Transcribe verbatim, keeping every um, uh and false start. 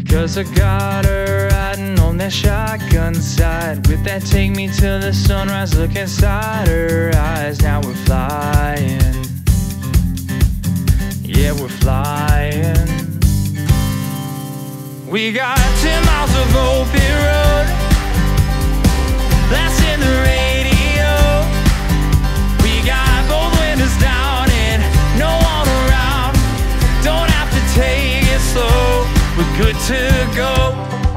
Cause I got her riding on that shotgun side with that take me till the sunrise look inside her eyes. Now we're flying, yeah we're flying. We got ten miles of open road, blasting the radio. We got both windows down and no one around. Don't have to take it slow, we're good to go.